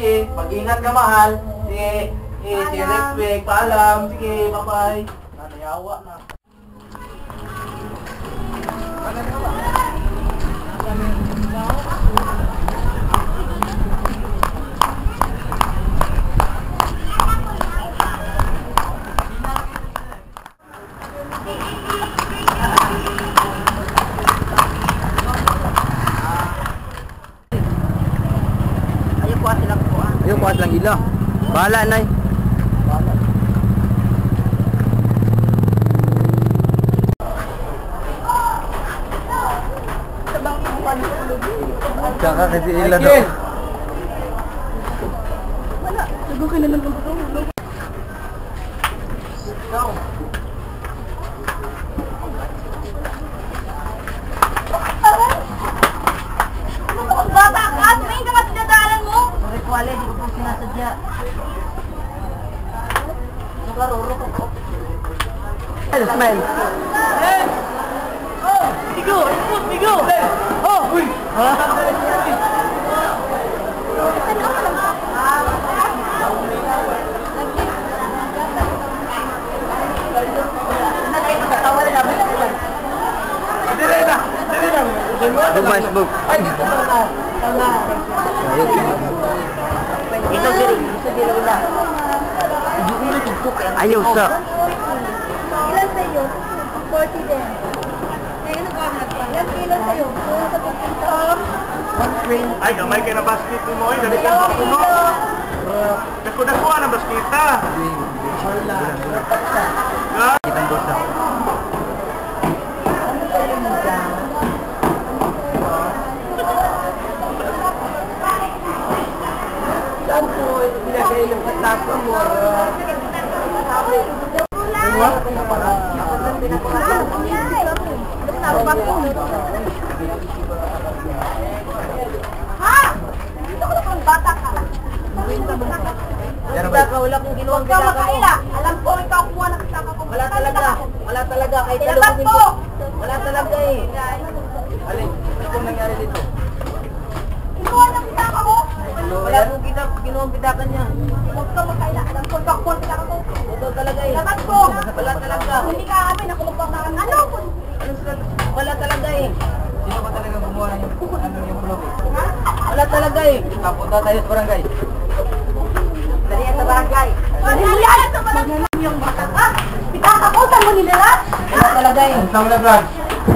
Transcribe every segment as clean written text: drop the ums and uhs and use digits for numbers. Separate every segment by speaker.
Speaker 1: sige. Mag-ingat ka, mahal. Sige. Sige, respect. Paalam. Sige, bye-bye. Nanayawa na.
Speaker 2: Ayaw kuhat lang ila. Bahala, nay. Tsaka kasi ila daw.
Speaker 3: Wala. Sago ka na lang ang tulog.
Speaker 4: Bata ka! Tumingin ka ba sa dadalan mo?
Speaker 3: Wala, di ko po sinasadya. Nakaruro ko.
Speaker 2: Smile.
Speaker 3: Oh! Bigo! Bigo! Oh! Uy!
Speaker 2: Dumas book.
Speaker 3: Ito diri, wala.
Speaker 2: Ayaw sa.
Speaker 4: Ilan sa'yo? 40 din. Ngayon nagkahanap pa. Ilan kilo sa'yo? Sa pagkinta.
Speaker 1: Ay, gamay kayo na basket mo. Ay, dali ka ako mo. Nakuha na basketa.
Speaker 2: Kitang dosa.
Speaker 3: Saan po nilagay ng katapon mo?
Speaker 4: Ha? Dito ko lang bata ka.
Speaker 3: Wala kong ginawang
Speaker 4: Huwag ka
Speaker 3: ginagawa.
Speaker 4: makaila. Alam ko, ikaw kumuha ng kasama ko.
Speaker 3: Wala talaga. Wala talaga. Kahit
Speaker 4: Tinabas
Speaker 3: talubugin
Speaker 4: mo!
Speaker 3: ko. Wala talaga eh.
Speaker 2: Alin, ano pong nangyari dito?
Speaker 4: Kinuha ng kasama ko.
Speaker 3: Wala kong ginawang bidakan niya.
Speaker 4: Huwag ka makaila. Alam ko, ikaw kumuha ng kasama ko.
Speaker 3: Ito talaga eh.
Speaker 4: Tinabas mo!
Speaker 3: Wala talaga.
Speaker 4: Hindi ka amin. Ako magpapakaran. Ano?
Speaker 3: Wala talaga eh.
Speaker 2: Sino ba talaga gumawa ng yung vlog eh?
Speaker 3: Wala talaga eh.
Speaker 2: Punta tayo sa barangay.
Speaker 3: Dali yan sa barangay.
Speaker 4: Ano yan? Sa barangay yung bata ka? Pitaka ko, saan mo nilalas?
Speaker 3: Wala talaga eh.
Speaker 2: Ang sama na vlog.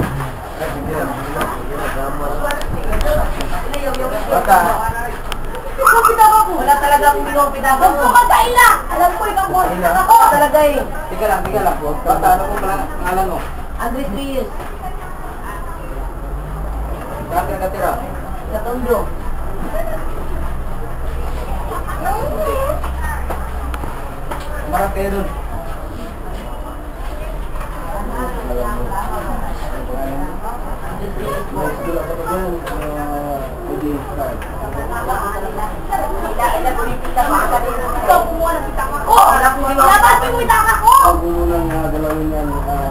Speaker 2: Bata.
Speaker 4: Ikaw pitaka ko.
Speaker 3: Wala talaga akong ginawang bidakan
Speaker 4: Huwag
Speaker 3: mo.
Speaker 4: ka makaila. Alam ko, ikaw kumuha ng kasama ko.
Speaker 3: Wala talaga eh.
Speaker 2: Tika lang. Bata, ano pong pangalan mo?
Speaker 3: Andre 3 years.
Speaker 2: Saan ka nakatira?
Speaker 3: Sa Tondo.
Speaker 2: Marang kayo dun.
Speaker 4: Ikaw kumuha ng pitaka ko. Labas mo yung pitaka ko.
Speaker 2: Huwag mo nang galawin yan.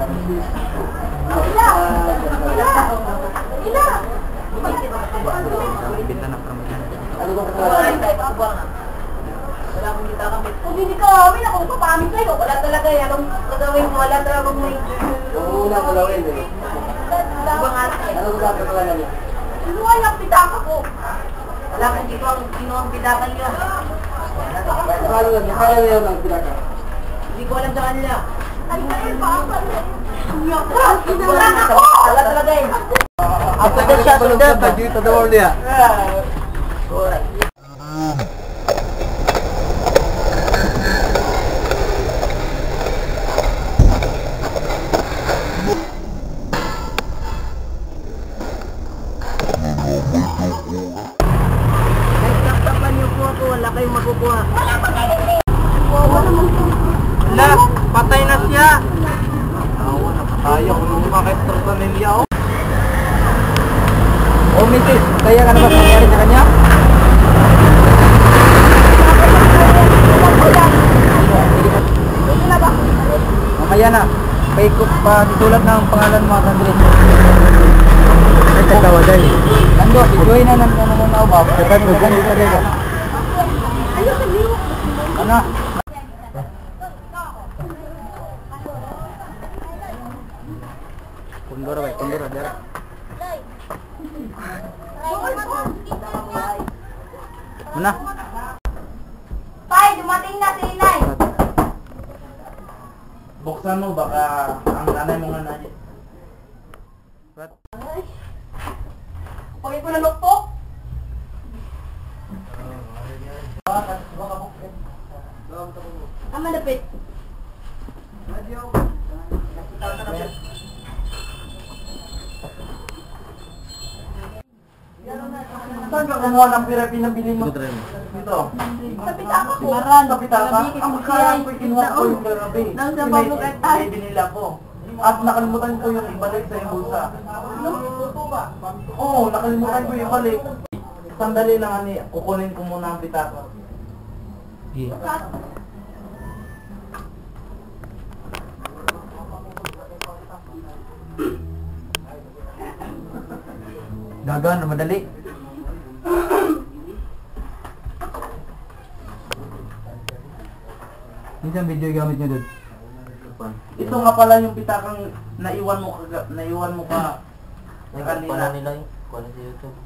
Speaker 4: Ila. Ila.
Speaker 2: Pinta na permainan. Ano ba
Speaker 3: Wala akong kita kami.
Speaker 4: Kung hindi ka amin, ako magpapamin sa'yo.
Speaker 3: Wala talaga eh. Anong gagawin mo? Wala talaga mo eh.
Speaker 2: Huwag mo nang galawin eh.
Speaker 3: Ibang ate.
Speaker 2: Ano ba sa pangalan niya?
Speaker 4: Kinuha yung pitaka ko.
Speaker 3: Wala kang ginawang bidakan niya.
Speaker 2: Nakala niya ng pinaka.
Speaker 3: Hindi ko alam sa kanila.
Speaker 4: Ay, dahil pa ako. Kinuha ako.
Speaker 3: Wala talaga eh.
Speaker 2: After the shot of death, dito the world niya.
Speaker 3: Taktakan niyo po ako. Wala kayong makukuha.
Speaker 2: Wala, patay na siya. Awa na tayo kung nung makakitro sa nilya oh. Oh, misis, kaya ka na ba nangyari sa kanya? Mamaya na, paikot pa, titulad ng pangalan mo, Andres. Ay, tatawa dahil. Nando, ituloy na nang muna ako ba? Dapat mo, ganito ka dito. na. Kundura ba? Kundura dara. Mana?
Speaker 4: Tay, dumating na si Inay.
Speaker 2: Buksan mo baka ang nanay mo nga nanay. What?
Speaker 4: Pagay ko na lukpok. Ang malapit.
Speaker 2: Saan ka kumuha ng pira pinabili mo? Dito.
Speaker 4: Sa pitaka ko.
Speaker 2: Sa pitaka? Ang kaya ko kinuha ko yung grabe. Binila ko. At nakalimutan ko yung ibalik sa yung bulsa. Oo, nakalimutan ko yung ibalik. Sandali lang ani, kukunin ko muna ang pitaka. Gagawin na madali. Minsan video gamit niyo doon. Ito nga pala yung pitakang naiwan mo ka kanina nila yung kuha sa YouTube.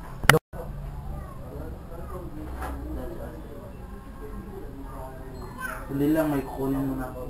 Speaker 2: Dali lang, may kukunin mo na ako.